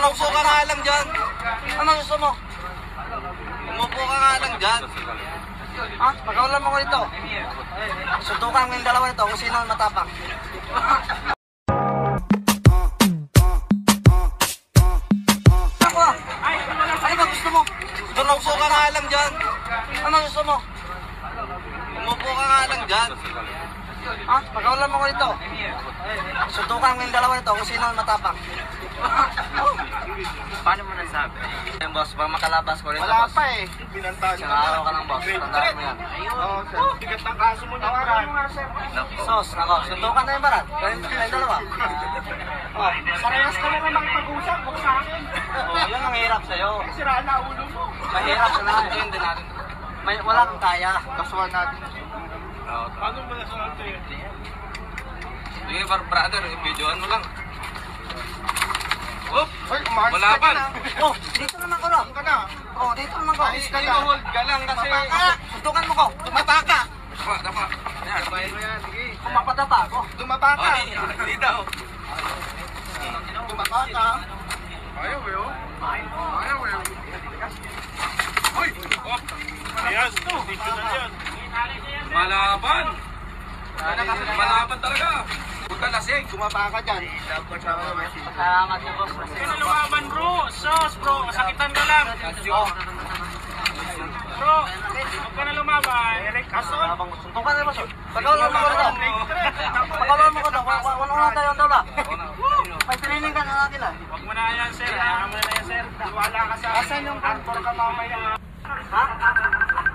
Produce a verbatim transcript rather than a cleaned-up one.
Umupo ka nga lang dyan. Ano gusto mo? Umupo ka nga lang dyan. Ha? Pagkawalan mo ko ito. Suntukan mo yung dalawa ito kung sino ang matapang. Ako ah. Ano ba gusto mo? Umupo ka nga lang dyan. Ano gusto mo? Umupo ka nga lang dyan. Ha? Pagkawalan mo ko ito. Suntukan mo yung dalawa ito kung sino ang matapang. Paano mo nasabi? Yung boss, baka makalabas ko rin Wala boss. pa eh. Pinantahan Isang araw ka lang boss, tandaan mo yan. Oo, sir. Bigat ng kaso mo na. Sos, nako, suntukan na yung barat. Kayong kayong dalawa. Oh, Parehas ka na lang makipag-usap. Huwag sa akin. oh, yun ang hirap sa'yo. Siraan na ulo mo. Mahirap sa lahat yun din natin. May, wala kang kaya. Kasuhan natin. Paano mo nasabi? Sige, brother, videoan mo lang. Oh, Hoy, umayos wala ka pa. na. Oh, dito naman ko lang. Ka na. Oh, dito naman ko. Ayos ka na. I-hold ka lang kasi. Mapaka. Suntukan mo ko. Tumapa ka. Dapa, dapa. Yan, tapayin mo yan. Sige. Kung mapadapa ako. Dumaba ka. Okay, hindi daw. Dumaba ka. Ayaw eh, oh. Ayaw eh. Uy! Oh! Ayan, dito na yan. Malaban! Malaban talaga! Huwag ka lasing! Dumaba ka dyan. Salamat niyo, boss. Kaya lumaban bro, sos bro, masakitan ka lang. Oh, Bro, huwag ka na lumaban. Eric Asol. suntukan na, boss. Pagkawalan mo ko ito. Pagkawalan mo ko ito. Wala na tayo ang dawla. May training ka na natin ah. Huwag mo na yan sir, hayaan mo na yan sir. Wala ka sa asan yung kantor ka mamaya. Ha?